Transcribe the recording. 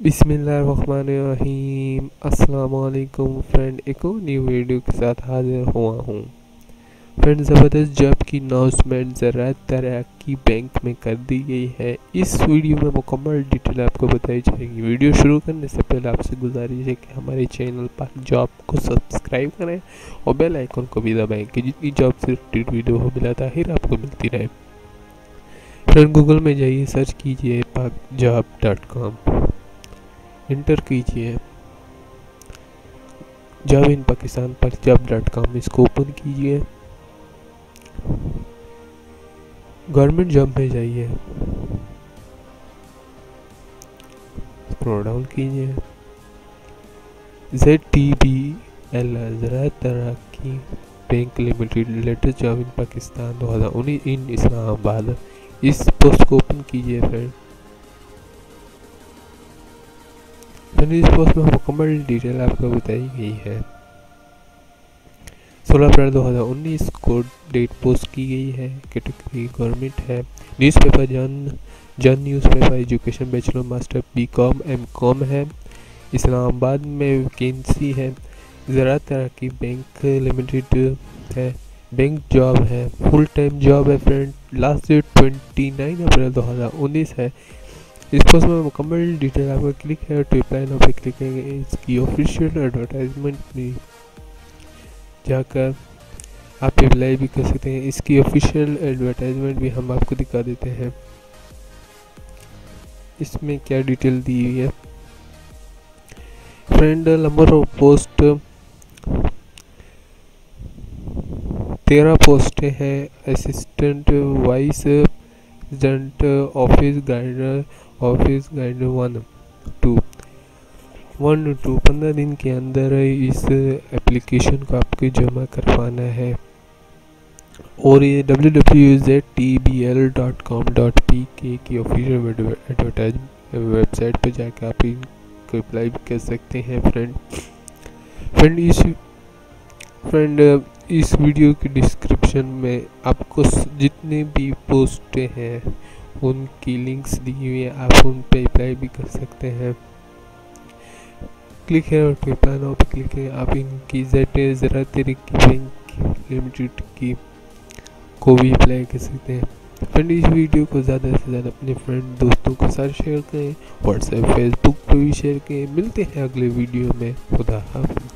बिस्मिल्लाहिर्रहमानिर्रहीम। अस्सलाम वालेकुम फ्रेंड, एक और न्यू वीडियो के साथ हाजिर हुआ हूँ। फ्रेंड, ज़बरदस्त जॉब की अनाउंसमेंट ज़राअत तरक्की बैंक में कर दी गई है। इस वीडियो में मुकम्मल डिटेल आपको बताई जाएगी। वीडियो शुरू करने से पहले आपसे गुजारिश है कि हमारे चैनल पर जॉब को सब्सक्राइब करें और बेल आइकन को भी दबाएं कि जितनी जॉब से रिलेटेड वीडियो हो बिलाताखिर आपको मिलती रहे। फ्रेंड, गूगल में जाइए, सर्च कीजिए pakjob.com, इंटर कीजिए जॉब इन पाकिस्तान pakjob.com, इसको ओपन कीजिए। गवर्नमेंट जॉब में जाइए, स्क्रॉल डाउन कीजिए। ZTBL Zarai Taraqiati bank limited latest job in Pakistan 2019 in Islamabad, इस पोस्ट को ओपन कीजिए। फ्रेंड, इस पोस्ट में मुकम्मल डिटेल आपको बताई गई है। 16 अप्रैल 2019 को डेट पोस्ट की गई है। कैटेगरी गवर्नमेंट है। Newspaper Jang newspaper education bachelor master BCom MCom है। इस्लामाबाद में वैकेंसी है। ज़राअत तरक्की बैंक लिमिटेड है। बैंक जॉब है, फुल टाइम जॉब है। फ्रेंड, लास्ट डेट 29 अप्रैल 2019 है। इस पोस्ट में मुकम्मल डिटेल आपको क्लिक है टू अप्लाई नाउ पे क्लिक करेंगे। इसकी ऑफिशियल एडवर्टाइजमेंट में जाकर आप अप्लाई भी कर सकते हैं। इसकी ऑफिशियल एडवर्टाइजमेंट भी हम आपको दिखा देते हैं। इसमें क्या डिटेल दी हुई है। फ्रेंड, नंबर ऑफ पोस्ट 13 पोस्टें हैं। असिस्टेंट वाइस प्रेसिडेंट, ऑफिस गाइडर 1 to 15 दिन के अंदर इस एप्लीकेशन को आपको जमा करवाना है। और ये www.ztbl.com.pk की ऑफिशियल एडवर्टाइज वेबसाइट पर जाकर आप इनको अप्लाई भी कर सकते हैं। फ्रेंड, इस वीडियो की डिस्क्रिप्शन में आपको जितने भी पोस्टें हैं उनकी लिंक्स दी हुई है, आप उन पे अप्लाई भी कर सकते हैं। क्लिक है और अप्लाई नाउ पे क्लिक है। आप इनकी ज़राअत तरक्की बैंक लिमिटेड की को भी अप्लाई कर सकते हैं। फ्रेंड, इस वीडियो को ज़्यादा से ज़्यादा अपने फ्रेंड दोस्तों के साथ शेयर करें, व्हाट्सएप फेसबुक पर भी शेयर करें। मिलते हैं अगले वीडियो में। खुदा हाफ़िज़।